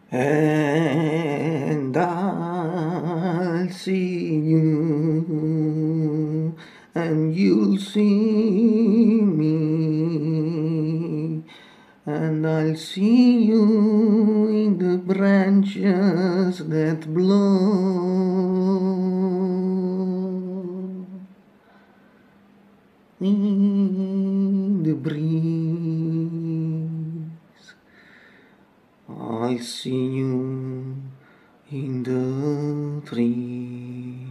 And I'll see you, and you'll see me, and I'll see you in the branches that blow in the breeze. I'll see you in the tree.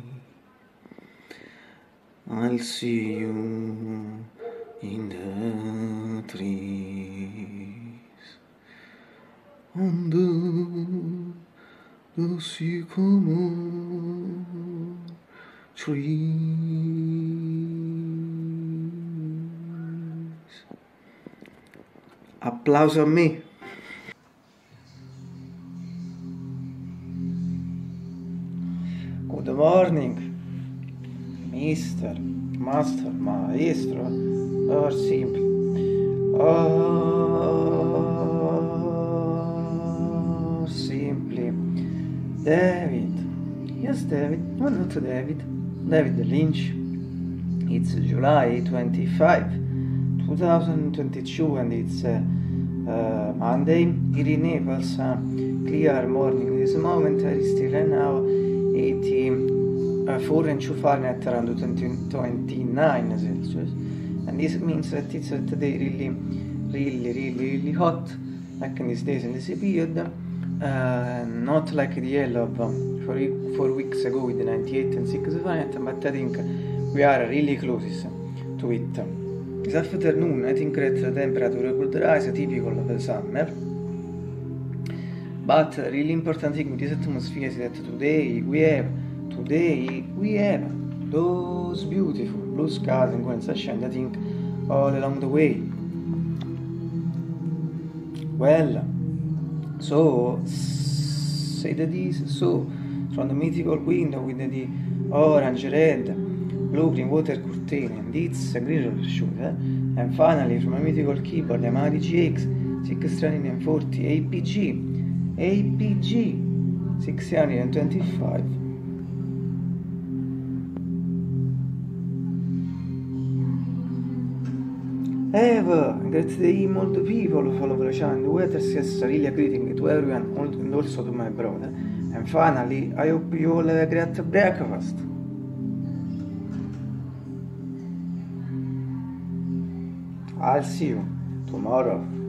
I'll see you in the trees. Under the sycamore trees. Applauso a me. Good morning, Mr. Master, Maestro, or simply. Or simply. David. Yes, David. No, not David. David Lynch. It's July 25, 2022, and it's Monday. Here in Naples, clear morning this moment. I still right now 84 inch Fahrenheit, around 29 Celsius, and this means that it's today really hot, like in these days in this period, not like the yellow of 4 weeks ago with the 98 and 6 Fahrenheit, but I think we are really close to it. This afternoon I think that the temperature could rise, typical of the summer. But really important thing with this atmosphere is that today we have those beautiful blue skies and going sunshine, I think, all along the way. Well, so say that is so from the mythical window with the orange, red, blue, green water curtain, and it's a green roller shooter. And finally from a mythical keyboard, Yamaha GX 640 APG 625. Great molto people follow the channel. The weather says really greeting to everyone and also to my brother. And finally, I hope you all have a great breakfast. I'll see you tomorrow.